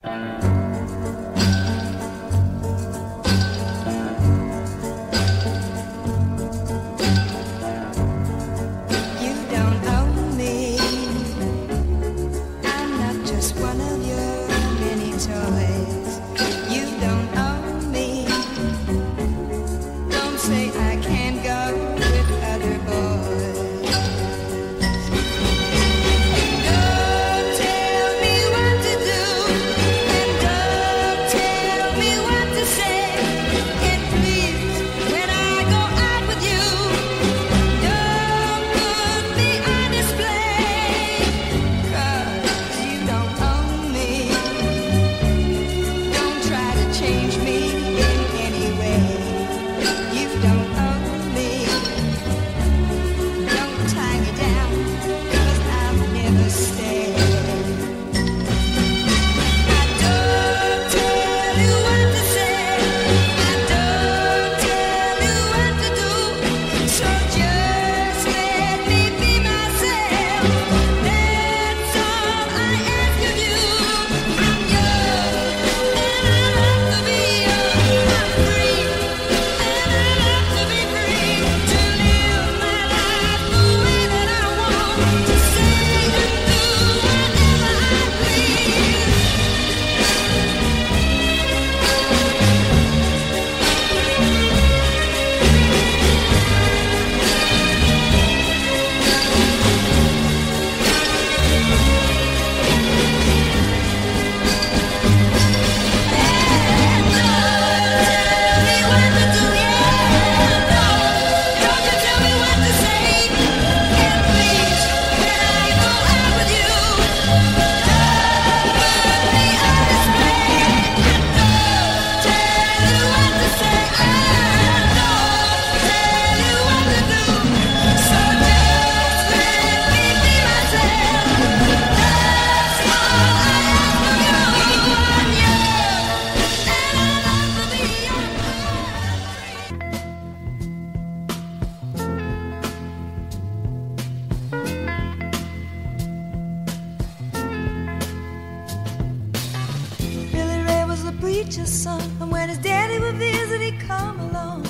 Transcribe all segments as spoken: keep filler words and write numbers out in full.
preacher's son, and when his daddy would visit, he'd come along.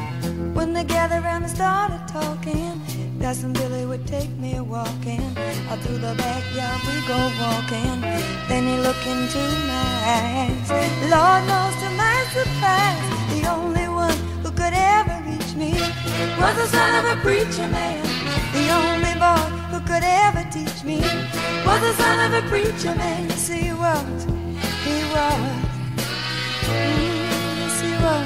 When they gathered around and started talking, Cousin Billy would take me walking. Out through the backyard we go walking. Then he looked into my eyes. Lord knows to my surprise, the only one who could ever reach me was the son of a preacher man. The only boy who could ever teach me was the son of a preacher man. Yes, he was, he was, mm, yes, he was.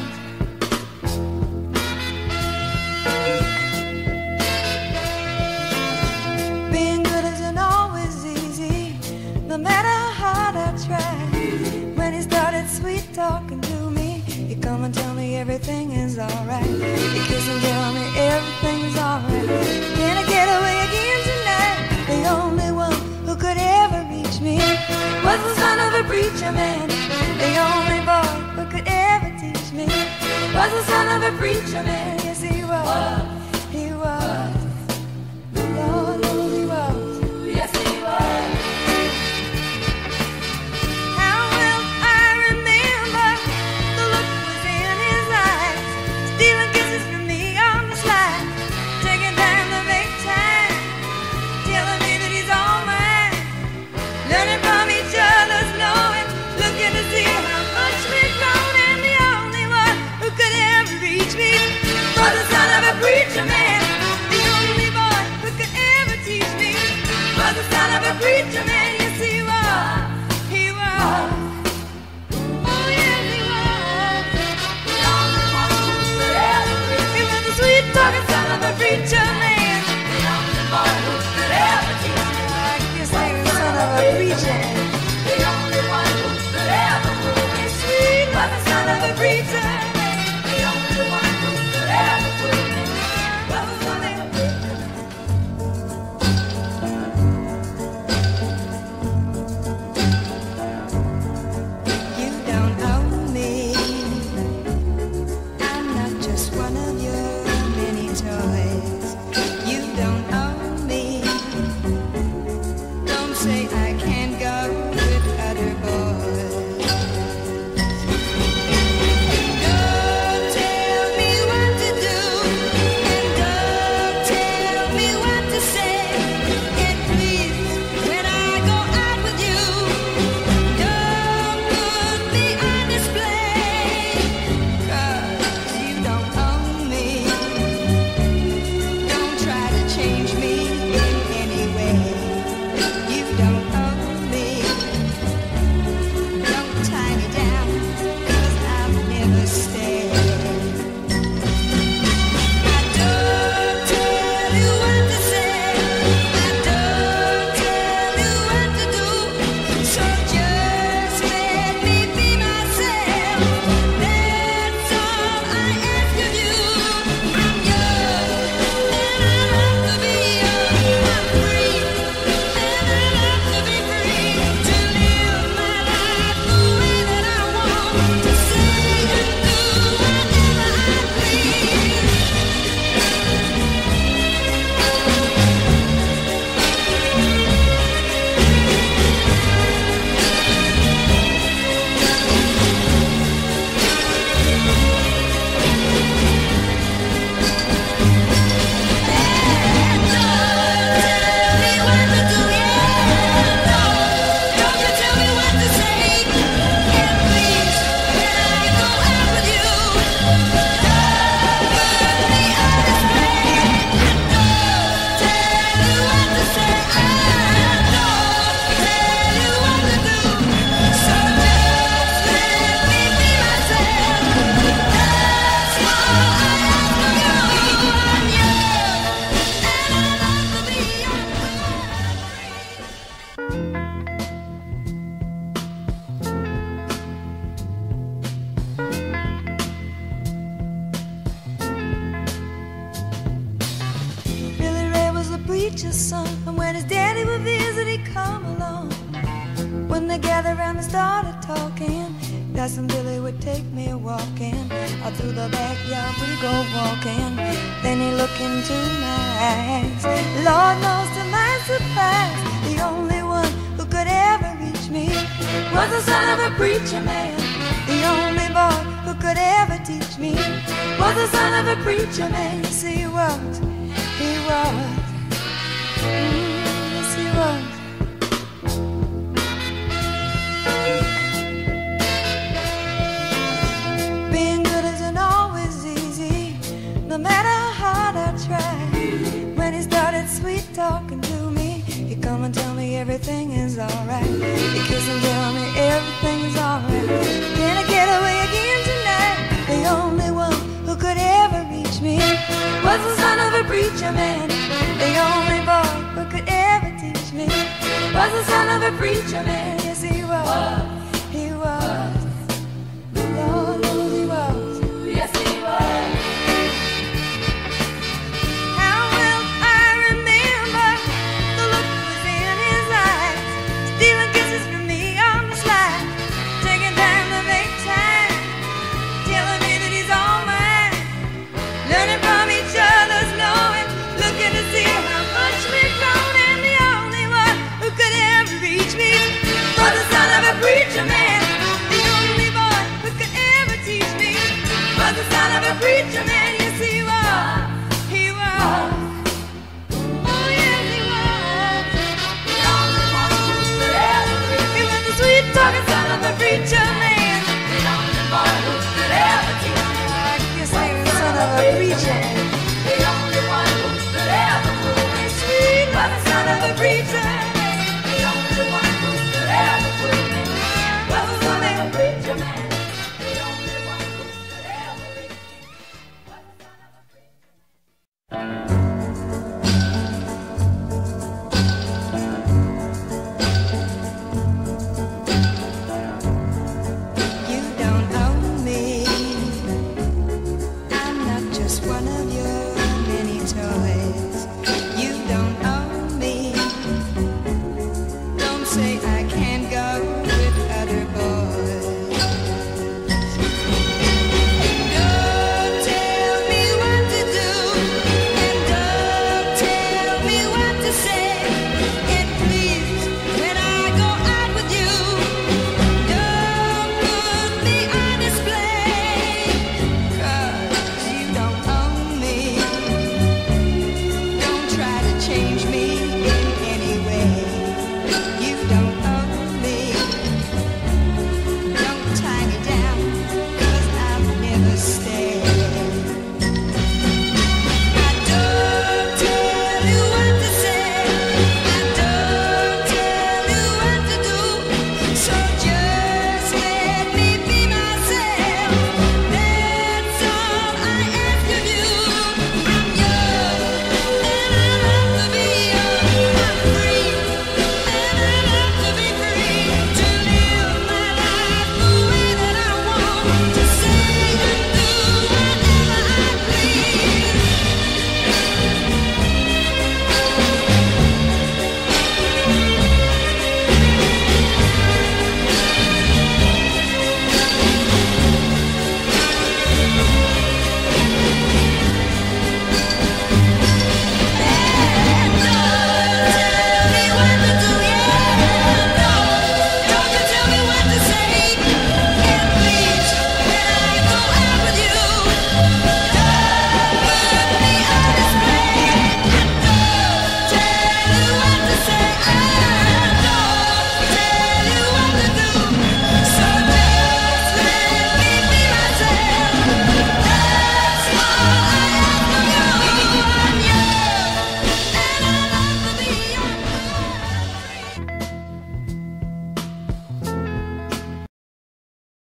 Being good isn't always easy, no matter how hard I try. When he started sweet talking to me, he'd come and tell me everything is alright. He'd kiss and tell me everything's alright. Can I get away again tonight? The only one who could ever reach me was the son of a preacher man. The only boy who could ever teach me was the son of a preacher man. Yes, he was, he was. Lord knows he was. Yes, he was. How will I remember the look was in his eyes, stealing kisses from me on the slide, taking time to make time, telling me that he's all mine, learning from each other's knowing, looking to see how much we've grown. And the only one who could ever reach me was the son of a preacher man. The only boy who could ever teach me preacher's son. And when his daddy would visit, he'd come along. When they gathered around and started talking, Cousin Billy would take me walking. Out through the backyard we go walking. Then he looked into my eyes. Lord knows to my surprise, the only one who could ever reach me was the son of a preacher man. The only boy who could ever teach me was the son of a preacher man. Yes, he was, he was, mm, yes, he was. Being good isn't always easy, no matter how hard I try. When he started sweet talking to me, he'd come and tell me everything is alright. He'd kiss and tell me everything is alright. Can I get away again tonight? The only one who could ever reach me was the son of a preacher man. The only boy who could ever teach me was the son of a preacher man. Yes, he was.